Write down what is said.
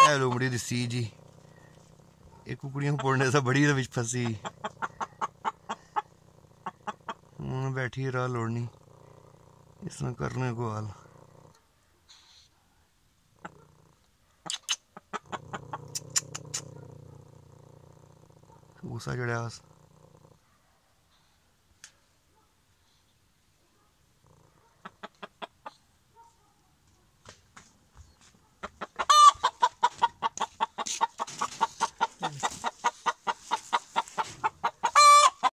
ए लोमड़ी दिसी जी एक कुकड़ियां पोड़ने से बड़ी विच फसी बैठी रहा लोड़नी इसने करने को हाल गुस्सा चढ़िया।